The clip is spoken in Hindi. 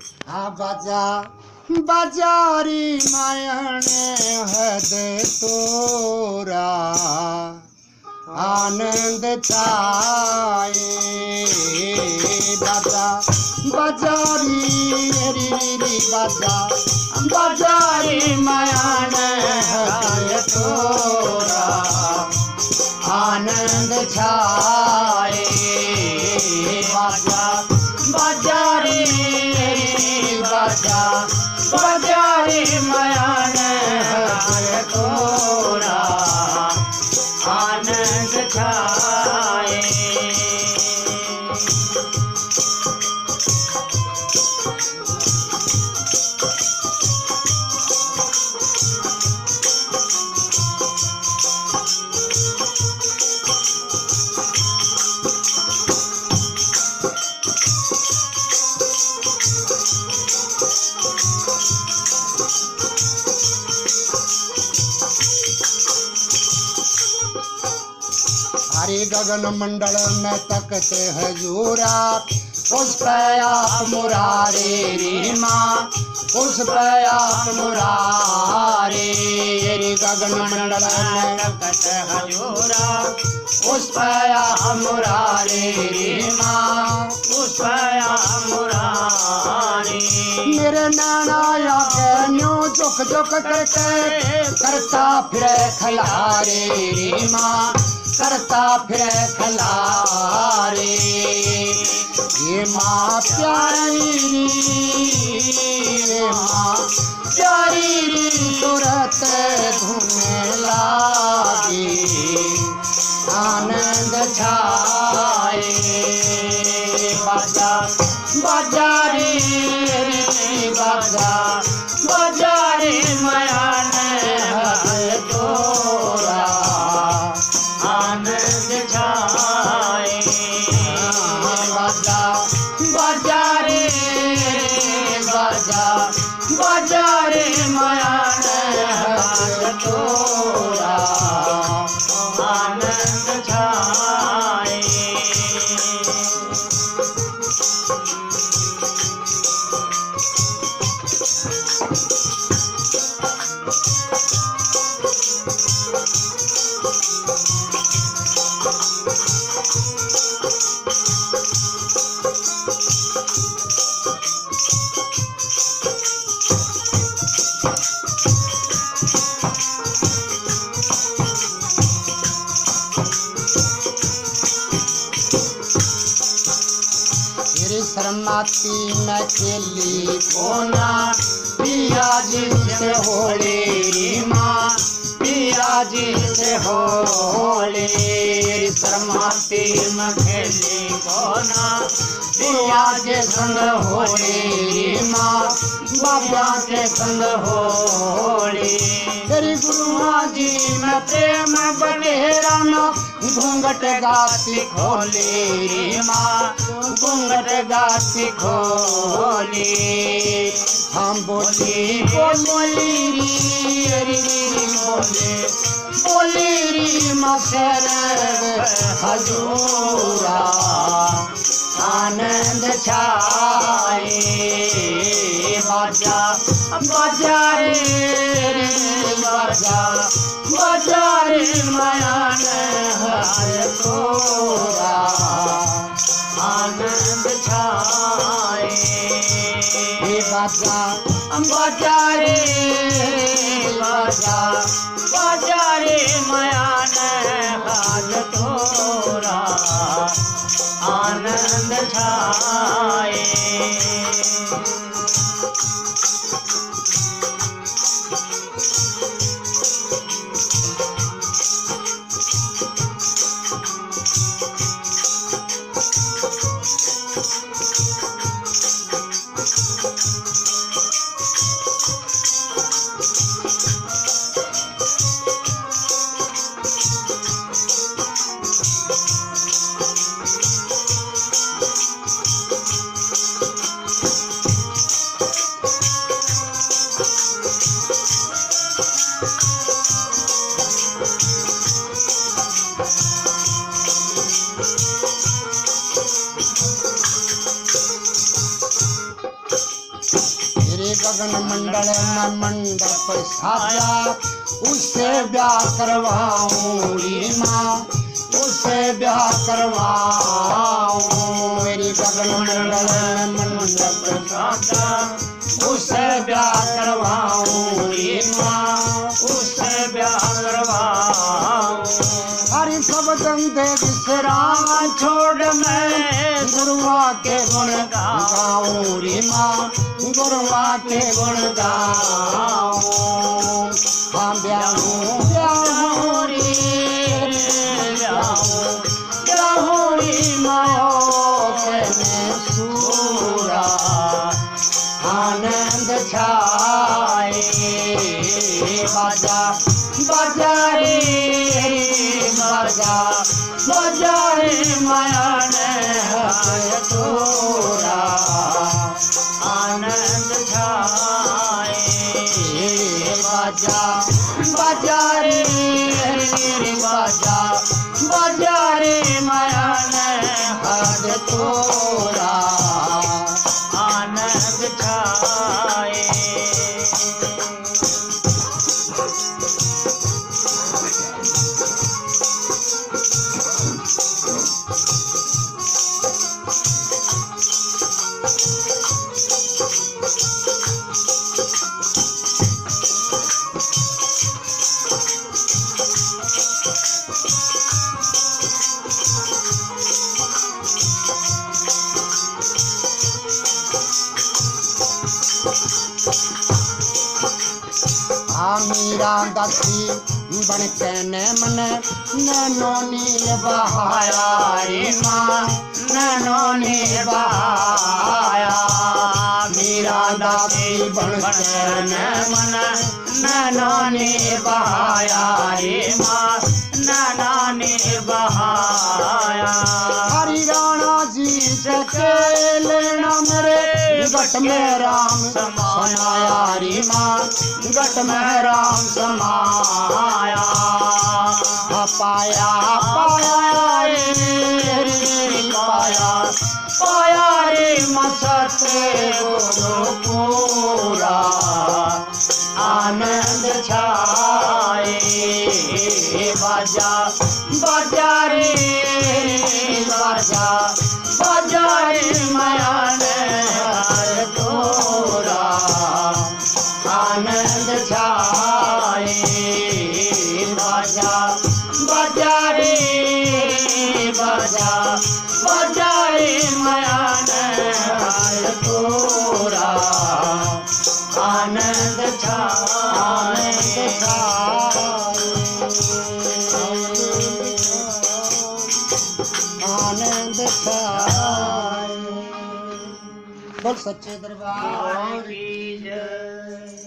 हाँ बाजा बाजारी मायने हद तोरा आनंद छाए बाजा बाजारी री री बाजा बाजारी मायने हद तोरा आनंद छाए बाजा बाजारी बाजा बाजारी मयान है तोरा आनंद छाए हरे गगन मंडल में तकते हजूरा पुष्प आप मुरारे रे माँ पुष्प आप मुरारे रे गगन मंडल में तकते हजूरा पुष्प आप मुरारे रे माँ पुष्प आप मुरारे मेरे नैना के न्यू झुक झुक करके करता फिर खलारे रे माँ करता फिर खलारे ये माँ प्यारी माँ प्यारी सूरत धुने लागी आनंद छाए बाजा बाजारी बाजा बाजारी मयान है तोरा आनंद छाए बाजा बाजारे बाजा बाजारे मयान है तोरा आनंद छाए शर्माती में खेली कोना पिया जी से होली माँ पिया जी से होली शर्माती में खेली कोना पिया के संग होली माँ बाबा के संग होली तेरी गुरु माँ जी में प्रेम बनेरा ना घूंघट गाती खोली माँ घूंघट गाती खोली हम बोली बोली बोली री मसर हजूरा आनंद छाए बाजा बाजारे बाजा बाजारे मयान है तोरा आनंद छाए बाजा बाजारे बाजा बाजारे मयान है तोरा आनंद छाए रे गगन मंडल में मंडप साजा, उससे ब्याह करवाऊं रे माँ, उससे ब्याह करवाऊं। मेरी गगन मंडल में मंडप साजा, उससे ब्याह करवाऊं रे माँ, उससे ब्याह करवाऊं। हरि सब गंदे विश्राम छोड़ मैं गुरुआ के गुण गाऊं रे माँ, गुरुआ के गुण गाऊं। हाँ ब्याहूं ब्याहूं रे ब्याहूं ब्याहूं रे माओ के सूरा, आनंद छाए बाजा बाजा रे बाजा बाजा रे माया ने हाथ तोरा, आनंद छाए बाजा बाजा रे बाजा बाजा रे माया ने हाथ तोरा, आनंद छाए। मीरा दासी बन के ने मन नैनो नील बहाया रे माँ, नैनो नील बहाया। मीरा दासी बन के ने मन नैनो नील बहाया रे माँ, नैना ने बहाया। हरि राणा जी के लेना मेरे गट में राम समाया रे माँ, गट में राम समाया। पाया पाया रे पाया पाया रे मसते पूरा, आनंद छाए बाजा बाजा रे बाजा बाजा रे माया ने हाथ तोरा, आनंद छाए बाजा बाजा रे बाजा बाजा रे माया ने हाथ तोरा, आनंद छाए आनंद छाए। बोल सच्चे दरबार की जय।